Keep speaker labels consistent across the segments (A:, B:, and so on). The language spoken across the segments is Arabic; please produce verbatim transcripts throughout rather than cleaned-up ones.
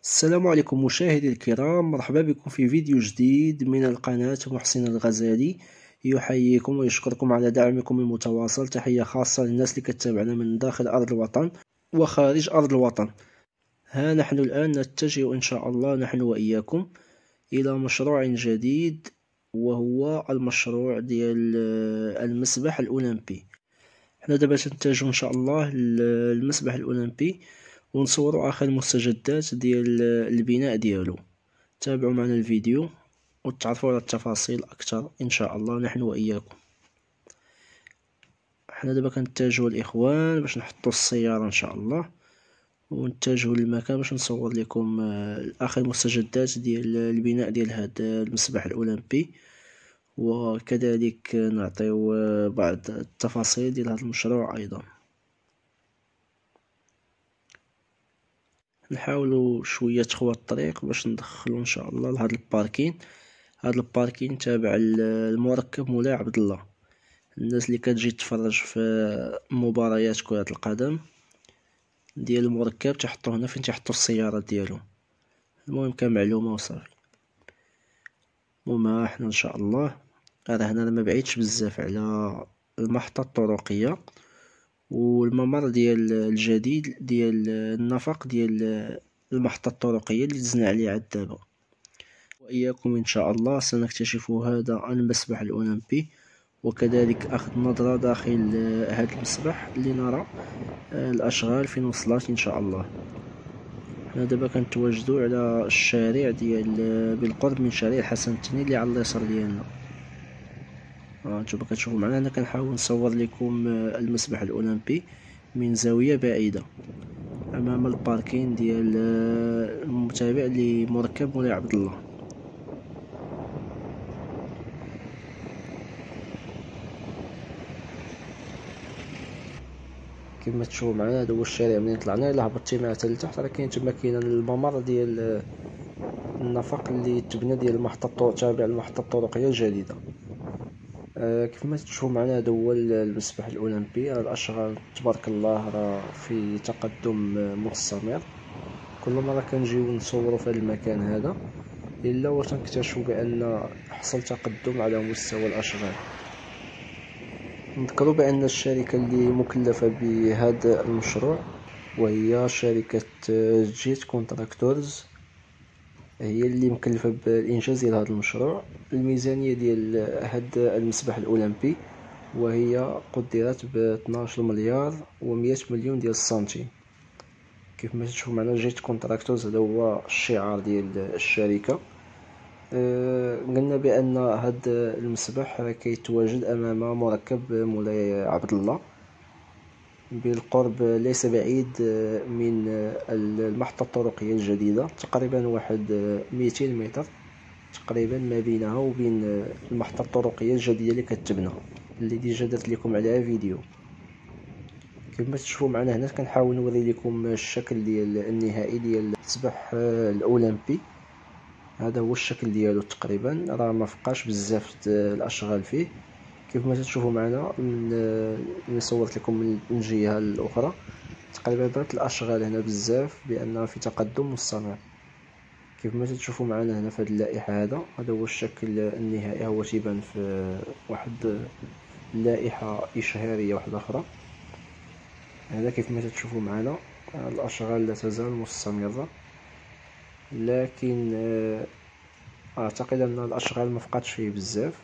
A: السلام عليكم مشاهدي الكرام، مرحبا بكم في فيديو جديد من القناة محسن الغزالي. يحييكم ويشكركم على دعمكم المتواصل. تحية خاصة للناس اللي كتتابعنا من داخل أرض الوطن وخارج أرض الوطن. ها نحن الآن نتجه إن شاء الله نحن وإياكم إلى مشروع جديد، وهو المشروع ديال المسبح الأولمبي. حنا دابا تنتجه إن شاء الله المسبح الأولمبي ونصوروا اخر المستجدات ديال البناء ديالو. تابعوا معنا الفيديو وتعرفوا على التفاصيل اكثر ان شاء الله نحن واياكم. حنا دابا كنتجهوا الاخوان باش نحطوا السياره ان شاء الله، ونتجهوا للمكان باش نصور لكم اخر المستجدات ديال البناء ديال هذا المسبح الاولمبي، وكذلك نعطيو بعض التفاصيل ديال هذا المشروع ايضا. نحاولوا شويه تخوى الطريق باش ندخلوا ان شاء الله لهذا الباركين. هذا الباركين تابع المركب مولاي عبد الله. الناس اللي كتجي تتفرج في مباريات كرة القدم ديال المركب تحطوه هنا فين تحطوا السيارات ديالهم. المهم كمعلومه وصافي. المهم احنا ان شاء الله هذا هنا ما بعيدش بزاف على المحطه الطرقيه والممر ديال الجديد ديال النفق ديال المحطة الطرقية اللي دزنا عليه عاد دابا. وإياكم إن شاء الله سنكتشف هذا المسبح الأولمبي، وكذلك أخذ نظرة داخل هذا المسبح لنرى الأشغال فين وصلت إن شاء الله. حنا دابا كنتواجدوا على الشارع ديال بالقرب من شارع الحسن الثاني اللي على اليسار ديالنا. هانتوما كتشوفوا معنا. انا كنحاول نصور لكم المسبح الاولمبي من زاويه بعيده امام الباركين ديال المتابع لمركب مولاي عبد الله. كما تشوفوا معنا هذا هو الشارع. منين طلعنا الا هبطتي معاه حتى لتحت راه كاين تما كاين الممر ديال النفق اللي تبنى ديال المحطه تابع المحطه الطرقيه الجديده. آه كيف ما تشوفوا معنا هذا هو المسبح الاولمبي. الاشغال تبارك الله راه في تقدم مستمر. كل مره كنجيو نصوروا في هذا المكان هذا الا وتنكتشفوا بان حصل تقدم على مستوى الاشغال. نذكروا بان الشركه اللي مكلفه بهذا المشروع وهي شركه جيت كونتراكتورز، هي اللي مكلفه بالانجاز ديال هذا المشروع. الميزانيه ديال هذا المسبح الاولمبي وهي قدرت ب اثناش مليار و100 مليون ديال السنتيم. كيف ما تشوفوا معنا جيت كونتراكتورز هذا هو الشعار ديال الشركه. أه قلنا بان هذا المسبح كيتواجد امام مركب مولاي عبد الله بالقرب، ليس بعيد من المحطة الطرقية الجديدة، تقريبا واحد مئتين متر تقريبا ما بينها وبين المحطة الطرقية الجديدة اللي كتبنى، اللي ديجا درت لكم عليها فيديو. كما تشوفوا معنا هنا كنحاول نوري لكم الشكل ديال النهائي ديال المسبح الاولمبي. هذا هو الشكل ديالو تقريبا، راه ما فقاش بزاف الاشغال فيه. كيف ما تشوفوا معنا من صورت لكم من الجهه الاخرى تقريبا بدات الاشغال هنا بزاف بان في تقدم مستمر. كيف ما تشوفوا معنا هنا في هذه اللائحه هذا هذا هو الشكل النهائي. هو تيبان في واحد اللائحه اشهاريه واحده اخرى. هذا كيف ما تشوفوا معنا الاشغال لا تزال مستمره، لكن اعتقد ان الاشغال ما فقاتش فيه بزاف.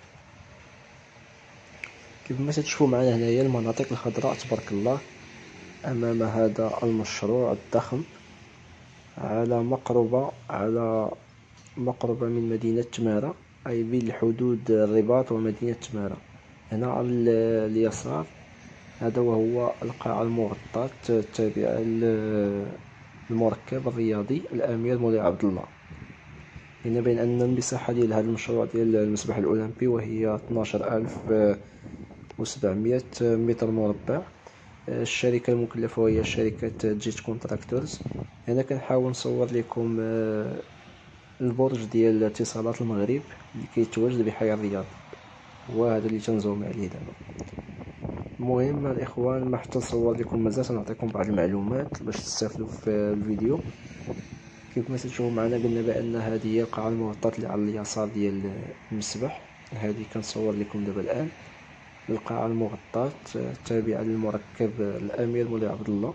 A: كيف ما تشوفوا معنا هنايا المناطق الخضراء تبارك الله امام هذا المشروع الضخم، على مقربة على مقربة من مدينة تمارة، اي بالحدود الرباط ومدينة تمارة. هنا على اليسار هذا وهو القاعة المغطاة التابعة للمركب الرياضي الامير مولاي عبد الله. هنا بين ان المساحة ديال هذا المشروع ديال المسبح الاولمبي وهي اثناشر ألف وسبعمائة متر مربع. الشركة المكلفة وهي شركة جيت كونتراكتورز. هنا كنحاول نصور لكم البرج ديال اتصالات المغرب اللي كيتواجد بحي الرياض، وهذا اللي تنزوم عليه دابا. المهم الاخوان ما حتى نصور لكم مازال، سنعطيكم بعض المعلومات باش تستافدوا في الفيديو. كيف ما تشوفوا معنا قلنا بان هذه هي القاعه المغطاه اللي على اليسار ديال المسبح. هذه كنصور لكم دابا الان القاعه المغطاه التابعه للمركب الامير مولاي عبد الله.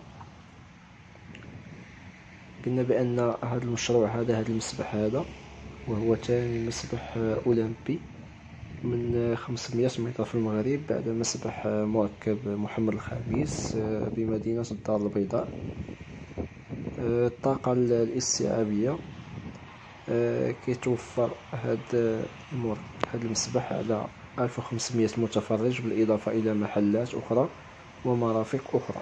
A: قلنا بان هذا المشروع هذا هذا المسبح هذا وهو ثاني مسبح اولمبي من خمسمائة متر في المغرب بعد مسبح مركب محمد الخامس بمدينه الدار البيضاء. الطاقه الاستيعابيه كيتوفر هذا هذا المسبح على ألف وخمسمائة متفرج بالاضافه الى محلات اخرى ومرافق اخرى.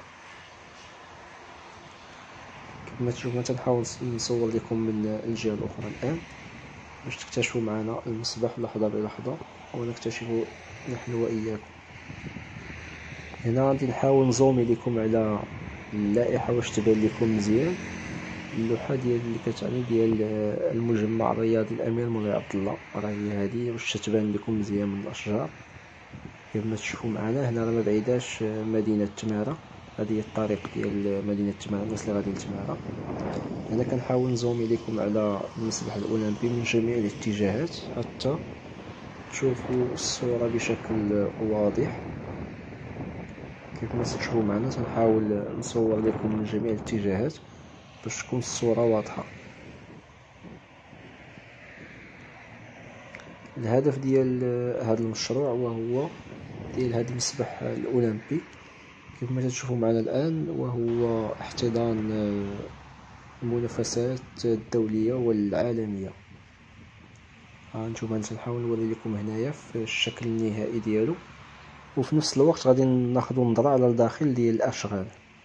A: كما تشوفون تنحاول نصور لكم من الجهه الاخرى الان باش تكتشفوا معنا المسبح لحظه بلحظه ونكتشفوا نحن واياكم. هنا غادي نحاول نزومي لكم على اللائحه واش تبان لكم مزيان. اللوحه ديال اللي كتعني ديال المجمع الرياضي الامير مولاي عبد الله راه هي هذه واش تبان لكم مزيان من الاشجار. كما تشوفوا معنا هنا راه ما بعيداش مدينه تماره، هذه هي الطريق ديال مدينه تماره الناس اللي غاديين لتماره. هنا كنحاول نزومي لكم على المسبح الاولمبي من جميع الاتجاهات حتى تشوفوا الصوره بشكل واضح. كيف ما تشوفوا معنا تنحاول نصور لكم من جميع الاتجاهات باش تكون الصوره واضحه. الهدف ديال هذا المشروع وهو ديال هذا المسبح الاولمبي كيف ما تشوفوا معنا الان وهو احتضان المنافسات الدوليه والعالميه. ها نتوما نحاول نوري لكم هنايا في الشكل النهائي ديالو، وفي نفس الوقت غادي ناخذ نظره على الداخل ديال الاشغال.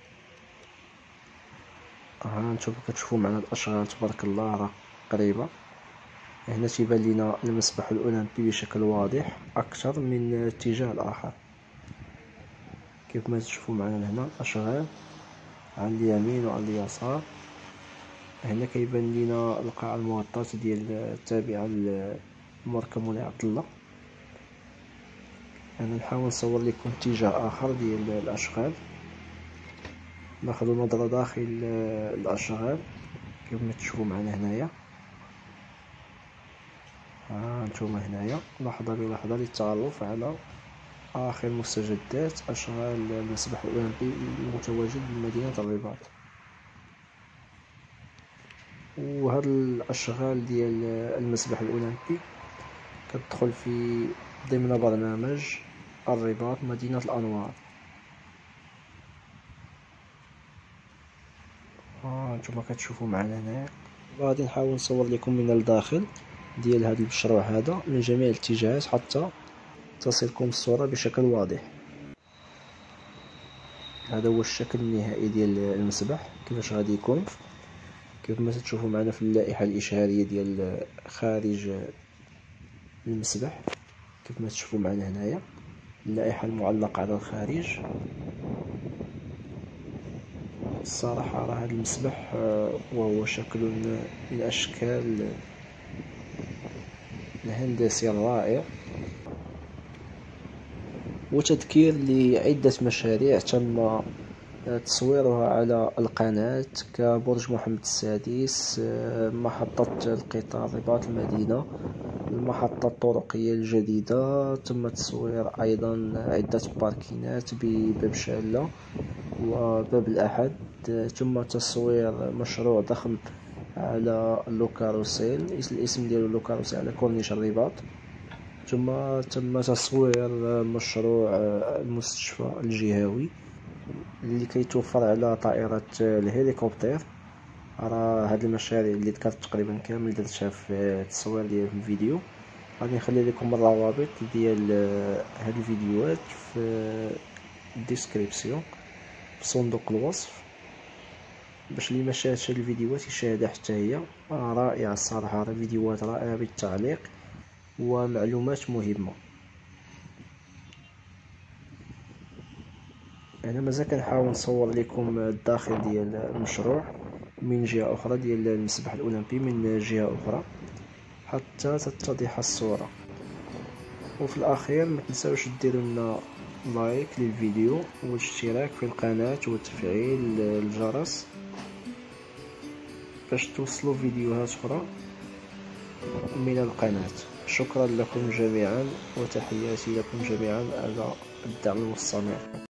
A: ها نتوما كتشوفوا معنا الاشغال تبارك الله راه قريبه. هنا تيبان لنا المسبح الاولمبي بشكل واضح اكثر من الاتجاه الاخر. كيف ما تشوفوا معنا هنا الاشغال على اليمين وعلى اليسار. هنا كيبان لنا القاعه المغطاه ديال التابعه للمركب مولاي عبد الله. انا نحاول نصور لكم اتجاه اخر ديال الاشغال، ناخذ نظره داخل الاشغال كيف ما تشوفوا معنا هنايا. ها انتم هنايا لحظه بلحظه للتعرف على اخر مستجدات اشغال المسبح الاولمبي المتواجد بمدينه الرباط. وهذا الاشغال ديال المسبح الاولمبي كتدخل في ضمن برنامج الرباط مدينه الانوار. ها انتم كتشوفوا معنا هنا. غادي نحاول نصور لكم من الداخل ديال هذا المشروع هذا من جميع الاتجاهات حتى تصلكم الصورة بشكل واضح. هذا هو الشكل النهائي ديال المسبح كيفاش غادي يكون. كيف ما تشوفوا معنا في اللائحة الإشهارية ديال خارج المسبح. كيف ما تشوفوا معنا هنايا اللائحة المعلقة على الخارج. الصراحة راه هذا المسبح وهو شكل من أشكال الهندسي الرائع وتذكير لعدة مشاريع تم تصويرها على القناة كبرج محمد السادس، محطة القطار رباط المدينة، المحطة الطرقية الجديدة. تم تصوير أيضا عدة باركينات بباب شالة وباب الأحد. تم تصوير مشروع ضخم على لوكاروسيل، الاسم ديالو لوكاروسيل على كورنيش الرباط. ثم تم تصوير مشروع المستشفى الجهوي اللي كيتوفر على طائرة الهليكوبتر. راه هاد المشاريع اللي ذكرت تقريبا كامل درتها في التصوير ديال الفيديو. غادي نخلي لكم الروابط ديال هاد الفيديوهات في الديسكريبسيون في صندوق الوصف باش اللي ما شاهدش هاد الفيديوهات يشاهدها حتى هي. رائعه الصراحه، راه فيديوهات رائعه بالتعليق ومعلومات مهمه. انا مازال كنحاول نصور لكم الداخل ديال المشروع من جهه اخرى ديال المسبح الاولمبي من جهه اخرى حتى تتضح الصوره. وفي الاخير ما تنساوش ديروا لنا لايك للفيديو والاشتراك في القناه وتفعيل الجرس باش توصلوا فيديوهات أخرى من القناة. شكرا لكم جميعا، وتحياتي لكم جميعا على الدعم المستمر.